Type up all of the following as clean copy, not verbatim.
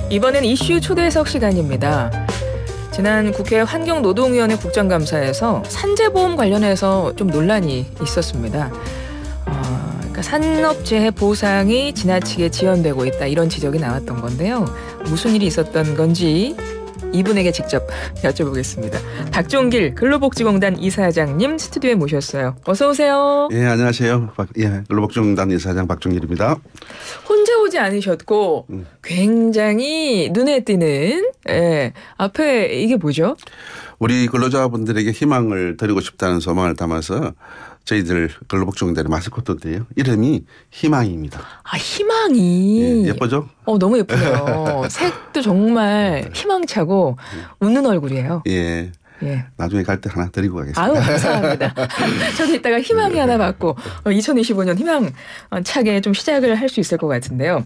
이번엔 이슈 초대석 시간입니다. 지난 국회 환경노동위원회 국정감사에서 산재보험 관련해서 좀 논란이 있었습니다. 그러니까 산업재해 보상이 지나치게 지연되고 있다, 이런 지적이 나왔던 건데요. 무슨 일이 있었던 건지 이분에게 직접 여쭤보겠습니다. 박종길 근로복지공단 이사장님 스튜디오에 모셨어요. 어서 오세요. 예, 안녕하세요. 근로복지공단 이사장 박종길입니다. 혼자 오지 않으셨고 굉장히 눈에 띄는, 앞에 이게 뭐죠? 우리 근로자분들에게 희망을 드리고 싶다는 소망을 담아서 저희들 근로복지공단의 마스코트인데요. 이름이 희망입니다. 아, 희망이. 예, 예쁘죠? 너무 예쁘네요. 색도 정말 희망차고 웃는 얼굴이에요. 예. 예. 나중에 갈 때 하나 드리고 가겠습니다. 아유, 감사합니다. 저도 이따가 희망이 하나 받고 2025년 희망차게 좀 시작을 할 수 있을 것 같은데요.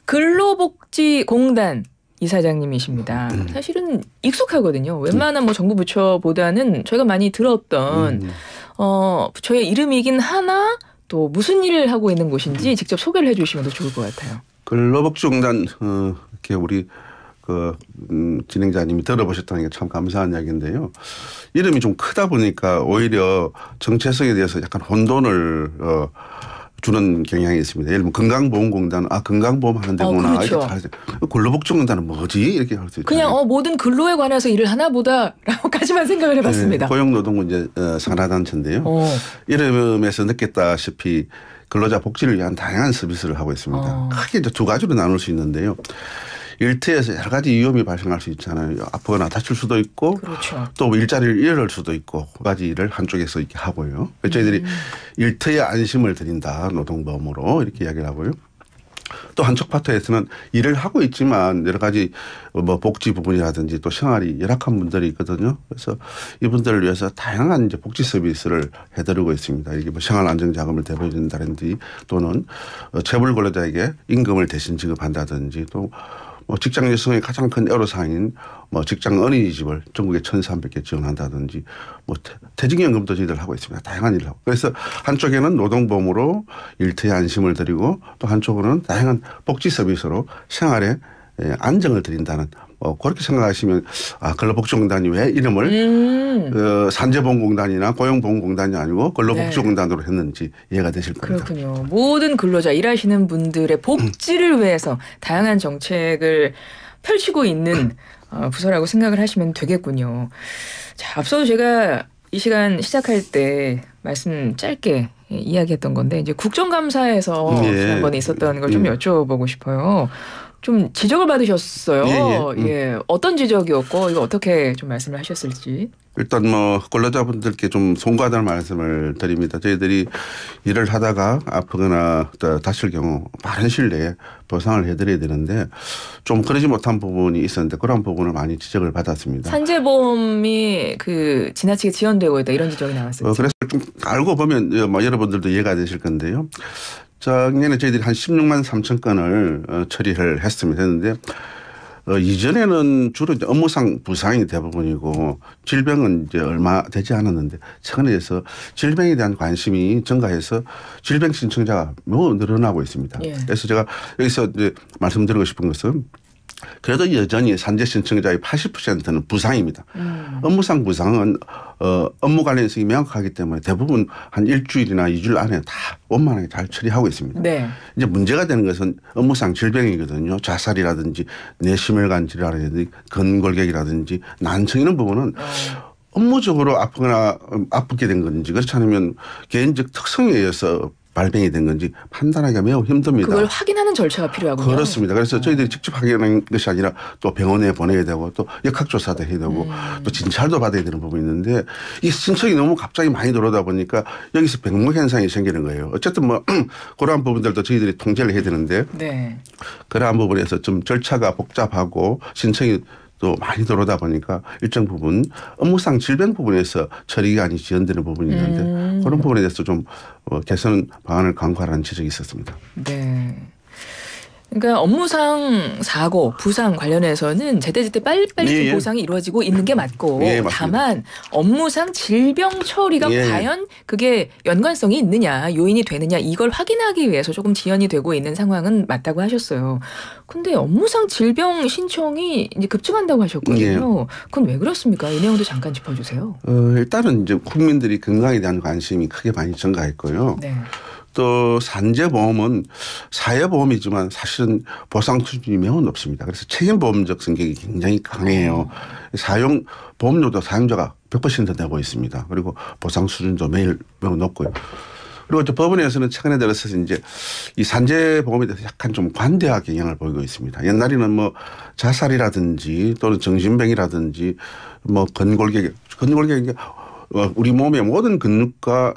근로복지공단 이사장님이십니다. 사실은 익숙하거든요. 웬만한 정부 부처보다는 저희가 많이 들었던 부처의 이름이긴 하나, 또 무슨 일을 하고 있는 곳인지 직접 소개를 해주시면 더 좋을 것 같아요. 근로복지공단 이렇게 우리 진행자님이 들어보셨다는 게 참 감사한 이야기인데요. 이름이 좀 크다 보니까 오히려 정체성에 대해서 약간 혼돈을 주는 경향이 있습니다. 예를 들면 건강보험공단, 건강보험 하는 데구나. 그렇죠. 근로복지공단은 뭐지? 이렇게 할 수 있죠. 그냥 모든 근로에 관해서 일을 하나 보다라고까지만 생각을 해봤습니다. 네, 고용노동문제 산하단체인데요. 이름에서 느꼈다시피 근로자 복지를 위한 다양한 서비스를 하고 있습니다. 크게 이제 두 가지로 나눌 수 있는데요. 일터에서 여러 가지 위험이 발생할 수 있잖아요. 아프거나 다칠 수도 있고, 그렇죠. 또 일자리를 잃을 수도 있고, 그 가지 일을 한쪽에서 이렇게 하고요. 저희들이 일터에 안심을 드린다, 노동보험으로 이렇게 이야기를 하고요. 또 한쪽 파트에서는 일을 하고 있지만 여러 가지 복지 부분이라든지 또 생활이 열악한 분들이 있거든요. 그래서 이분들을 위해서 다양한 이제 복지 서비스를 해드리고 있습니다. 이게 생활 안정 자금을 대보해준다든지, 또는 재벌 근로자에게 임금을 대신 지급한다든지, 또 직장 여성의 가장 큰 애로사항인 직장 어린이집을 전국에 1,300개 지원한다든지, 퇴직연금도 저희들 하고 있습니다. 다양한 일을 하고. 그래서 한쪽에는 노동보험으로 일터에 안심을 드리고, 또 한쪽으로는 다양한 복지 서비스로 생활에 안정을 드린다는, 그렇게 생각하시면 근로복지공단이 왜 이름을 산재보험공단이나 고용보험공단이 아니고 근로복지공단으로 했는지 이해가 되실 겁니다. 그렇군요. 모든 근로자, 일하시는 분들의 복지를 위해서 다양한 정책을 펼치고 있는 부서라고 생각을 하시면 되겠군요. 자, 앞서 제가 이 시간 시작할 때 말씀 짧게 이야기했던 건데, 이제 국정감사에서 지난번에 있었던 걸 좀 여쭤보고 싶어요. 좀 지적을 받으셨어요. 예. 어떤 지적이었고 이거 어떻게 좀 말씀을 하셨을지. 일단 근로자분들께 좀 송구하다는 말씀을 드립니다. 저희들이 일을 하다가 아프거나 다칠 경우 빠른 시일 내에 보상을 해드려야 되는데 좀 그러지 못한 부분이 있었는데, 그런 부분을 많이 지적을 받았습니다. 산재보험이 지나치게 지연되고 있다, 이런 지적이 나왔었죠. 그래서 좀 알고 보면 여러분들도 이해가 되실 건데요. 작년에 저희들이 한 16만 3천 건을 처리를 했는데 이전에는 주로 이제 업무상 부상이 대부분이고 질병은 이제 얼마 되지 않았는데, 최근에 해서 질병에 대한 관심이 증가해서 질병 신청자가 매우 늘어나고 있습니다. 그래서 제가 여기서 이제 말씀드리고 싶은 것은, 그래도 여전히 산재 신청자의 80%는 부상입니다. 업무상 부상은 업무 관련성이 명확하기 때문에 대부분 한 일주일이나 2주일 안에 다 원만하게 잘 처리하고 있습니다. 네. 이제 문제가 되는 것은 업무상 질병이거든요. 자살이라든지 뇌심혈관 질환이라든지 근골격이라든지 난청, 이런 부분은 업무적으로 아프게 된 건지, 그렇지 않으면 개인적 특성에 의해서 발병이 된 건지 판단하기가 매우 힘듭니다. 그걸 확인하는 절차가 필요하군요. 그렇습니다. 그래서 저희들이 직접 확인하는 것이 아니라 또 병원에 보내야 되고, 또 역학조사도 해야 되고, 또 진찰도 받아야 되는 부분이 있는데, 이 신청이 너무 갑자기 많이 들어오다 보니까 여기서 병목 현상이 생기는 거예요. 어쨌든 그러한 부분들도 저희들이 통제를 해야 되는데, 그러한 부분에서 좀 절차가 복잡하고 신청이 또 많이 들어오다 보니까 일정 부분 업무상 질병 부분에서 처리기간이 지연되는 부분이 있는데, 그런 부분에 대해서 좀 개선 방안을 강구하라는 지적이 있었습니다. 네. 그러니까 업무상 사고, 부상 관련해서는 제때제때 빨리빨리 예, 예. 보상이 이루어지고 있는 게 맞고 예, 맞습니다. 다만 업무상 질병 처리가 예. 과연 그게 연관성이 있느냐, 요인이 되느냐 이걸 확인하기 위해서 조금 지연이 되고 있는 상황은 맞다고 하셨어요. 근데 업무상 질병 신청이 이제 급증한다고 하셨거든요. 예. 그건 왜 그렇습니까? 이 내용도 잠깐 짚어주세요. 일단은 이제 국민들이 건강에 대한 관심이 크게 많이 증가했고요. 네. 또 산재보험은 사회보험이지만 사실은 보상 수준이 매우 높습니다. 그래서 책임보험적 성격이 굉장히 강해요. 사용 보험료도 사용자가 100% 내고 있습니다. 그리고 보상 수준도 매우 높고요. 그리고 또 법원에서는 최근에 들어서 이제 이 산재보험에 대해서 약간 좀 관대화 경향을 보이고 있습니다. 옛날에는 뭐 자살이라든지 또는 정신병이라든지 뭐 근골격 우리 몸의 모든 근육과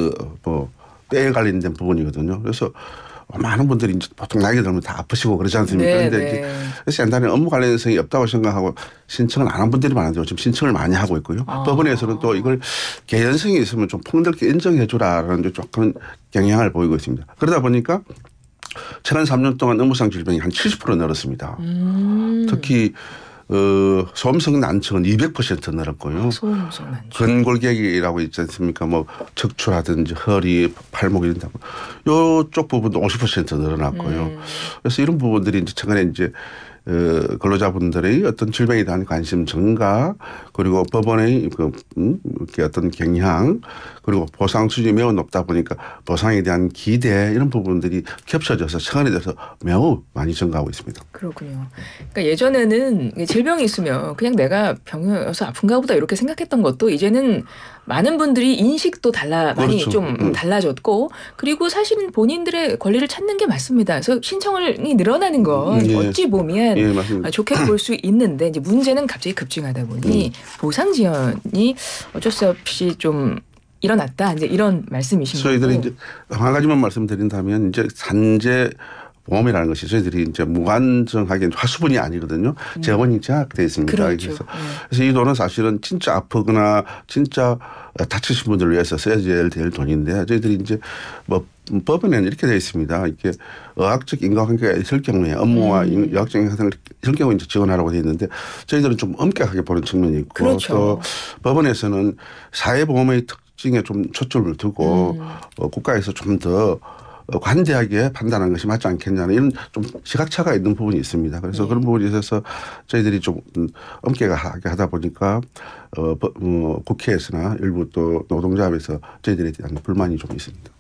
뼈에 관련된 부분이거든요. 그래서 많은 분들이 이제 보통 나이가 들면 다 아프시고 그러지 않습니까? 네, 그런데 네. 그래서 옛날에는 업무 관련성이 없다고 생각하고 신청을 안 한 분들이 많은데 지금 신청을 많이 하고 있고요. 법원에서는 또 이걸 개연성이 있으면 좀 폭넓게 인정해 주라라는 조금 경향을 보이고 있습니다. 그러다 보니까 최근 3년 동안 업무상 질병이 한 70% 늘었습니다. 특히 소음성 난청은 200% 늘었고요. 소음성 난청. 근골격이라고 있지 않습니까? 뭐 척추라든지 허리, 팔목 이런 데 요쪽 부분도 50% 늘어났고요. 그래서 이런 부분들이 이제 최근에 이제 근로자분들의 어떤 질병에 대한 관심 증가 그리고 법원의 이렇게 어떤 경향 그리고 보상 수준이 매우 높다 보니까 보상에 대한 기대 이런 부분들이 겹쳐져서 최근에 대해서 매우 많이 증가하고 있습니다. 그렇군요. 그러니까 예전에는 질병이 있으면 그냥 내가 병이어서 아픈가 보다 이렇게 생각했던 것도 이제는 많은 분들이 인식도 많이 그렇죠. 좀 달라졌고 그리고 사실은 본인들의 권리를 찾는 게 맞습니다. 그래서 신청이 늘어나는 건 예. 어찌 보면 예, 맞습니다. 좋게 볼 수 있는데 이제 문제는 갑자기 급증하다 보니 보상 지연이 어쩔 수 없이 좀 일어났다. 이제 이런 말씀이신 거고. 저희들이 이제 한 가지만 말씀드린다면 이제 산재 보험이라는 것이 저희들이 이제 무관정하게 화수분이 아니거든요. 재원이 제약되어 있습니다. 그렇죠. 그래서 이 돈은 사실은 진짜 아프거나 진짜 다치신 분들을 위해서 써야 될 돈인데 저희들이 이제 뭐 법에는 이렇게 되어 있습니다. 이렇게 의학적 인과관계가 있을 경우에 업무와 의학적 인과관계가 있을 경우에 이제 지원하라고 되어 있는데 저희들은 좀 엄격하게 보는 측면이 있고 그렇죠. 또 법원에서는 사회보험의 특징에 좀 초점을 두고 국가에서 좀 더 관대하게 판단하는 것이 맞지 않겠냐는 이런 좀 시각차가 있는 부분이 있습니다. 그래서 그런 부분에 있어서 저희들이 좀 엄격하게 하다 보니까 국회에서나 일부 또 노동조합에서 저희들에 대한 불만이 좀 있습니다.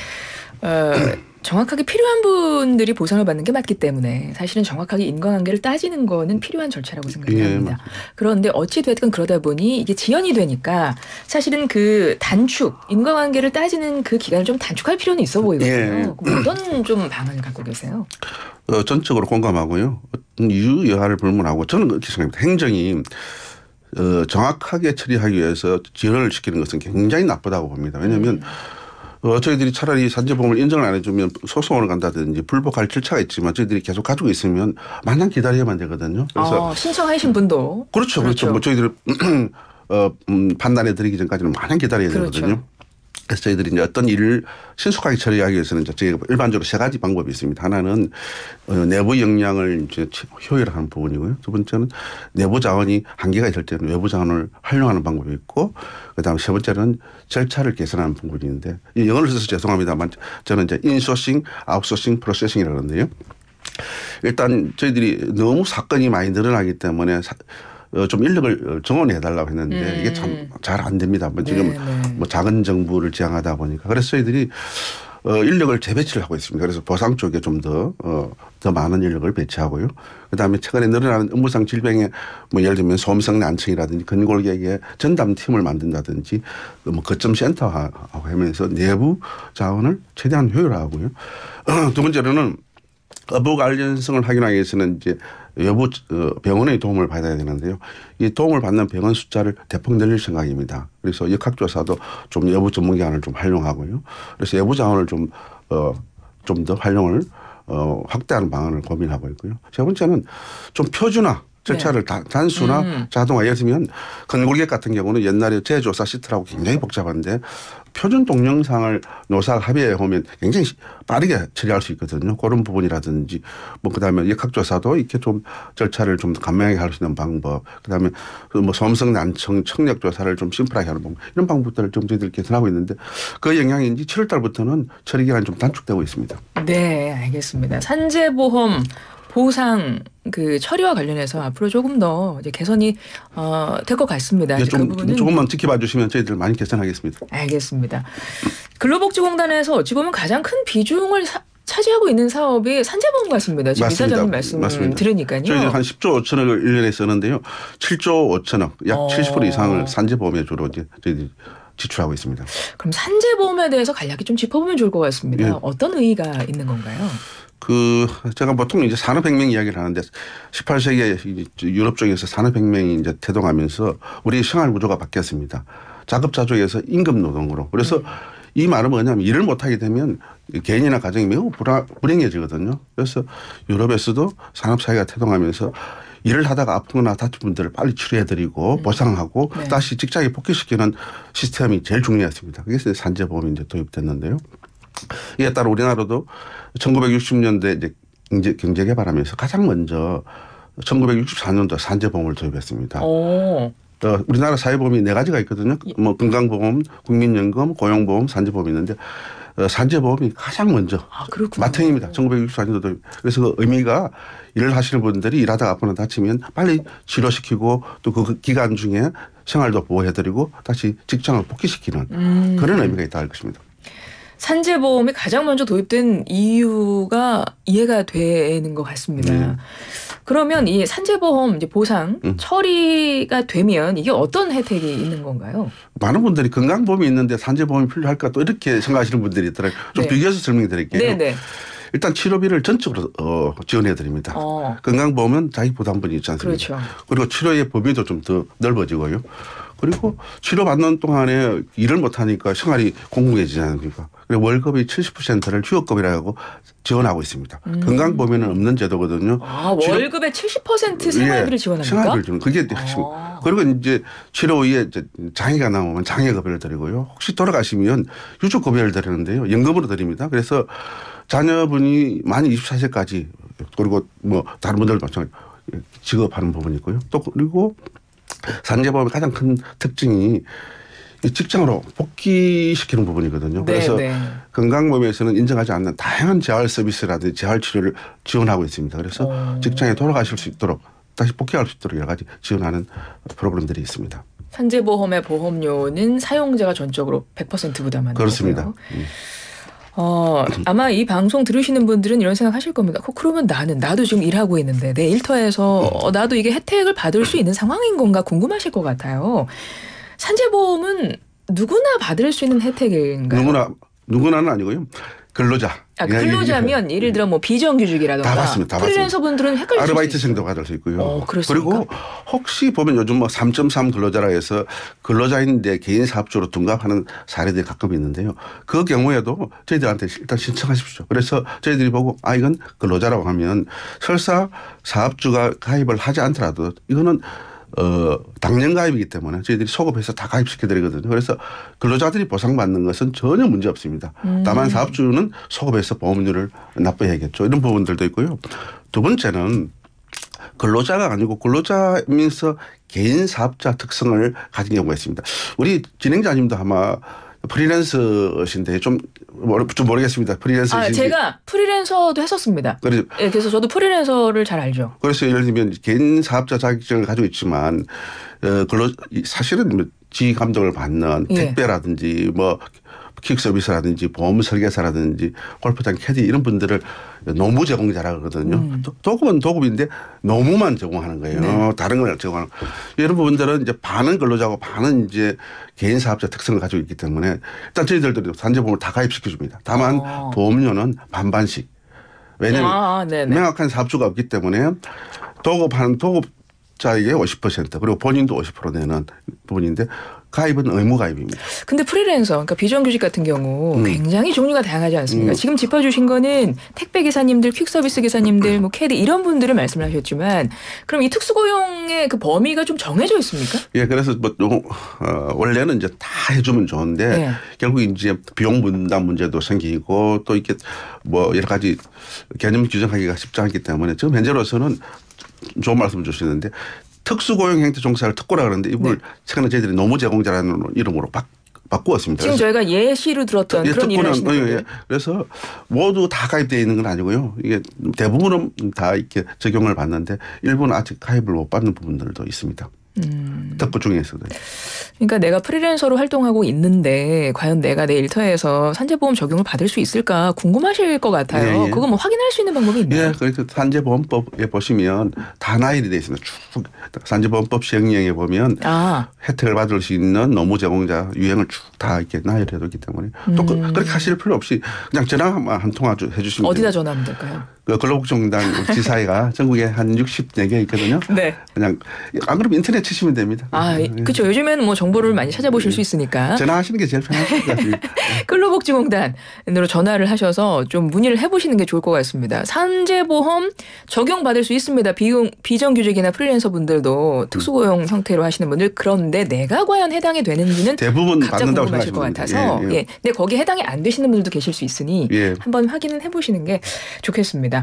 정확하게 필요한 분들이 보상을 받는 게 맞기 때문에 사실은 정확하게 인과관계를 따지는 거는 필요한 절차라고 생각합니다. 예, 그런데 어찌 됐든 그러다 보니 이게 지연이 되니까 사실은 그 단축 인과관계를 따지는 그 기간을 좀 단축할 필요는 있어 보이거든요. 예. 그럼 어떤 좀 방안을 갖고 계세요? 전적으로 공감하고요. 어떤 이유 여하를 불문하고 저는 그렇게 생각합니다. 행정이 정확하게 처리하기 위해서 지연을 시키는 것은 굉장히 나쁘다고 봅니다. 왜냐하면 저희들이 차라리 산재보험을 인정을 안 해주면 소송을 간다든지 불복할 절차가 있지만 저희들이 계속 가지고 있으면 마냥 기다려야만 되거든요. 그래서 신청하신 분도 그렇죠. 뭐 저희들 판단해 드리기 전까지는 마냥 기다려야 되거든요. 그렇죠. 그래서 저희들이 이제 어떤 일을 신속하게 처리하기 위해서는 이제 저희가 일반적으로 세 가지 방법이 있습니다. 하나는 내부 역량을 이제 효율화하는 부분이고요. 두 번째는 내부 자원이 한계가 있을 때는 외부 자원을 활용하는 방법이 있고 그다음에 세 번째는 절차를 개선하는 부분이 있는데 영어를 써서 죄송합니다만 저는 이제 인소싱, 아웃소싱, 프로세싱이라고 하는데요. 일단 저희들이 너무 사건이 많이 늘어나기 때문에 좀 인력을 정원해 달라고 했는데 이게 참 잘 안 됩니다. 뭐 지금 뭐 작은 정부를 지향하다 보니까 그래서 저희들이 인력을 재배치를 하고 있습니다. 그래서 보상 쪽에 좀 더 많은 인력을 배치하고요. 그다음에 최근에 늘어나는 업무상 질병에 뭐 예를 들면 소음성 난청이라든지 근골격의 전담팀을 만든다든지 뭐 거점 센터하고 하면서 내부 자원을 최대한 효율화하고요. 두 번째로는 업무 관련성을 확인하기 위해서는 이제 외부 병원의 도움을 받아야 되는데요. 이 도움을 받는 병원 숫자를 대폭 늘릴 생각입니다. 그래서 역학조사도 좀 외부 전문기관을 좀 활용하고요. 그래서 외부 자원을 좀 더 활용을 확대하는 방안을 고민하고 있고요. 세 번째는 좀 표준화. 절차를 단수나 자동화. 예를 들면 건골객 같은 경우는 옛날에 재조사 시트라고 굉장히 복잡한데 표준 동영상을 노사가 합의해 오면 굉장히 빠르게 처리할 수 있거든요. 그런 부분이라든지 뭐 그다음에 역학조사도 이렇게 좀 절차를 좀 간명하게 할 수 있는 방법. 그다음에 뭐 소음성 난청 청력 조사를 좀 심플하게 하는 방법. 이런 방법들을 좀 저희들이 개선하고 있는데 그 영향인지 7월 달부터는 처리 기간이 좀 단축되고 있습니다. 네, 알겠습니다. 산재보험 보상 그 처리와 관련해서 앞으로 조금 더 이제 개선이 될 것 같습니다. 네, 그 부분은 조금만 지켜봐 주시면 저희들 많이 개선하겠습니다. 알겠습니다. 근로복지공단에서 어찌 보면 가장 큰 비중을 차지하고 있는 사업이 산재보험 같습니다. 지금 이사장님 말씀 들으니까요. 저희들 한 10조 5천억을 1년에 쓰는데요. 7조 5천억 약 70% 이상을 산재보험에 주로 이제 저희들이 지출하고 있습니다. 그럼 산재보험에 대해서 간략히 좀 짚어보면 좋을 것 같습니다. 네. 어떤 의의가 있는 건가요? 제가 보통 이제 산업혁명 이야기를 하는데 18세기에 유럽 쪽에서 산업혁명이 이제 태동하면서 우리 생활 구조가 바뀌었습니다. 자급자족에서 임금 노동으로. 그래서 이 말은 뭐냐면 일을 못하게 되면 개인이나 가정이 매우 불행해지거든요. 그래서 유럽에서도 산업사회가 태동하면서 일을 하다가 아프거나 다친 분들을 빨리 치료해드리고 보상하고 네. 다시 직장에 복귀시키는 시스템이 제일 중요했습니다. 그래서 산재보험이 이제 도입됐는데요. 이에 따라 우리나라도 1960년대 이제 경제 개발하면서 가장 먼저 1964년도 산재보험을 도입했습니다. 우리나라 사회보험이 4가지가 있거든요. 뭐 건강보험, 국민연금, 고용보험, 산재보험이 있는데 산재보험이 가장 먼저 맏형입니다. 1964년도. 그래서 그 의미가 일을 하시는 분들이 일하다가 아프거나 다치면 빨리 치료시키고 또 그 기간 중에 생활도 보호해드리고 다시 직장을 복귀시키는 그런 의미가 있다 할 것입니다. 산재보험이 가장 먼저 도입된 이유가 이해가 되는 것 같습니다. 그러면 이 산재보험 이제 보상 처리가 되면 이게 어떤 혜택이 있는 건가요? 많은 분들이 건강보험이 있는데 산재보험이 필요할까 또 이렇게 생각하시는 분들이 있더라고요. 좀 네. 비교해서 설명해 드릴게요. 네네. 일단 치료비를 전적으로 지원해 드립니다. 건강보험은 자기 부담분이 있지 않습니까? 그렇죠. 그리고 치료의 범위도 좀 더 넓어지고요. 그리고 치료받는 동안에 일을 못하니까 생활이 공공해지지 않습니까? 그리고 월급의 70%를 휴업금이라고 지원하고 있습니다. 건강보험에는 없는 제도거든요. 월급의 70% 생활비를 지원합니까? 생활비를 주는 그게 핵심입니다. 그리고 이제 치료 후에 장애가 나오면 장애급여를 드리고요. 혹시 돌아가시면 유족급여를 드리는데요. 연금으로 드립니다. 그래서 자녀분이 만 24세까지 그리고 뭐 다른 분들도 마찬가지로 직업하는 부분이 있고요. 또 그리고 산재보험의 가장 큰 특징이 직장으로 복귀시키는 부분이거든요. 그래서 건강보험에서는 인정하지 않는 다양한 재활 서비스라든지 재활 치료를 지원하고 있습니다. 그래서 직장에 돌아가실 수 있도록 다시 복귀할 수 있도록 여러 가지 지원하는 프로그램들이 있습니다. 산재보험의 보험료는 사용자가 전적으로 100% 부담하는 그렇습니다. 거고요. 아마 이 방송 들으시는 분들은 이런 생각 하실 겁니다. 그러면 나도 지금 일하고 있는데 내 일터에서 나도 이게 혜택을 받을 수 있는 상황인 건가 궁금하실 것 같아요. 산재보험은 누구나 받을 수 있는 혜택인가요? 누구나는 아니고요. 근로자. 근로자면 예를 들어 뭐 비정규직이라든가 다 받습니다. 프리랜서 분들은 헷갈릴 수 있어요. 아르바이트생도 받을 수 있고요. 그리고 혹시 보면 요즘 뭐 3.3 근로자라 해서 근로자인데 개인 사업주로 둔갑하는 사례들이 가끔 있는데요. 그 경우에도 저희들한테 일단 신청하십시오. 그래서 저희들이 보고 이건 근로자라고 하면 설사 사업주가 가입을 하지 않더라도 이거는 당년 가입이기 때문에 저희들이 소급해서 다 가입시켜드리거든요. 그래서 근로자들이 보상받는 것은 전혀 문제 없습니다. 다만 사업주는 소급해서 보험료를 납부해야겠죠. 이런 부분들도 있고요. 두 번째는 근로자가 아니고 근로자면서 개인 사업자 특성을 가진 경우가 있습니다. 우리 진행자님도 아마 프리랜서신데 좀 모르겠습니다. 프리랜서신지. 제가 프리랜서도 했었습니다. 그래서 저도 프리랜서를 잘 알죠. 그래서 예를 들면 개인 사업자 자격증을 가지고 있지만 사실은 지휘 감독을 받는 택배라든지 뭐 킥 서비스라든지 보험 설계사라든지 골프장 캐디 이런 분들을 노무 제공자라 그러거든요. 도급은 도급인데 노무만 제공하는 거예요. 다른 걸 제공하는. 이런 부분들은 이제 반은 근로자고 반은 이제 개인 사업자 특성을 가지고 있기 때문에 일단 저희들도 산재보험을 다 가입시켜 줍니다. 다만 보험료는 반반씩. 왜냐하면 명확한 사업주가 없기 때문에 도급자에게 50% 그리고 본인도 50% 내는 부분인데 가입은 의무 가입입니다. 근데 프리랜서, 그러니까 비정규직 같은 경우 굉장히 종류가 다양하지 않습니까? 지금 짚어주신 거는 택배 기사님들, 퀵서비스 기사님들, 뭐 캐디 이런 분들을 말씀을 하셨지만, 그럼 이 특수고용의 그 범위가 좀 정해져 있습니까? 예, 그래서 뭐 원래는 이제 다 해주면 좋은데 네. 결국 이제 비용 분담 문제도 생기고 또 이렇게 뭐 여러 가지 개념 규정하기가 쉽지 않기 때문에 지금 현재로서는 좋은 말씀 주시는데. 특수고용 형태 종사를 특고라 그러는데 이분을 최근에 저희들이 노무제공자라는 이름으로 바꾸었습니다. 지금 저희가 예시로 들었던 그런 일을 하시는 분들. 예. 그래서 모두 다 가입되어 있는 건 아니고요. 이게 대부분은 다 이렇게 적용을 받는데 일부는 아직 가입을 못 받는 부분들도 있습니다. 특고 중에서도. 그러니까 내가 프리랜서로 활동하고 있는데 과연 내가 내 일터에서 산재보험 적용을 받을 수 있을까 궁금하실 것 같아요. 예. 그거 뭐 확인할 수 있는 방법이 있나요? 예, 그래서 산재보험법에 보시면 다 나열이 되어 있습니다. 쭉 산재보험법 시행령에 보면 혜택을 받을 수 있는 노무제공자 유형을 쭉 다 이렇게 나열해 두기 때문에 또 그렇게 하실 필요 없이 그냥 전화만 한 통화 해주시면 어디다 됩니다. 전화하면 될까요? 그 근로복지공단 지사회가 전국에 한 64개 있거든요. 네. 그냥 안 그러면 인터넷 치시면 됩니다. 그렇죠. 요즘에는 뭐 정보를 많이 찾아보실 수 있으니까. 전화하시는 게 제일 편하실 것 같습니다. 근로복지공단으로 전화를 하셔서 좀 문의를 해보시는 게 좋을 것 같습니다. 산재보험 적용받을 수 있습니다. 비정규직이나 프리랜서 분들도 특수고용 형태로 하시는 분들. 그런데 내가 과연 해당이 되는지는 대부분 각자 받는다고 궁금하실 것 생각하시면 같아서. 예. 근데 거기에 해당이 안 되시는 분들도 계실 수 있으니 한번 확인은 해보시는 게 좋겠습니다.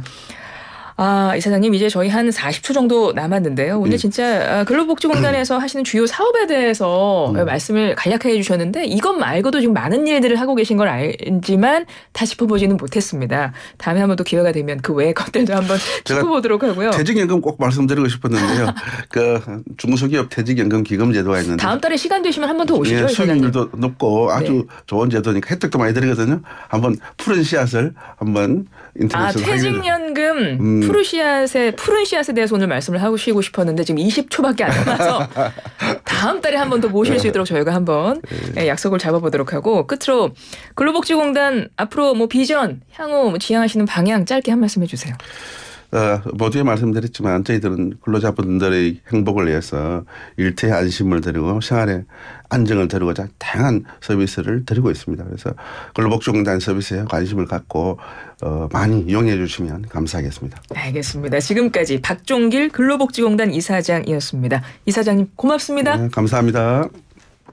이사장님 이제 저희 한 40초 정도 남았는데요. 오늘 진짜 근로복지공단에서 하시는 주요 사업에 대해서 말씀을 간략하게 해주셨는데 이것 말고도 지금 많은 일들을 하고 계신 걸 알지만 다 짚어보지는 못했습니다. 다음에 한번 또 기회가 되면 그 외의 것들도 한번 짚어보도록 하고요. 퇴직연금 꼭 말씀드리고 싶었는데요. 그 중소기업 퇴직연금 기금 제도가 있는데 다음 달에 시간 되시면 한 번 더 오시죠. 수익률도 높고 아주 좋은 제도니까 혜택도 많이 드리거든요. 한번 푸른 씨앗을 한번 인터넷에서 퇴직연금 푸른 씨앗에 대해서 오늘 말씀을 하시고 싶었는데 지금 20초밖에 안 남아서 다음 달에 한 번 더 모실 수 있도록 저희가 한번 약속을 잡아보도록 하고 끝으로 근로복지공단 앞으로 뭐 비전, 향후 뭐 지향하시는 방향 짧게 한 말씀 해주세요. 모두에 말씀드렸지만 저희들은 근로자분들의 행복을 위해서 일터에 안심을 드리고 생활에 안정을 드리고자 다양한 서비스를 드리고 있습니다. 그래서 근로복지공단 서비스에 관심을 갖고 많이 이용해 주시면 감사하겠습니다. 알겠습니다. 지금까지 박종길 근로복지공단 이사장이었습니다. 이사장님 고맙습니다. 네, 감사합니다.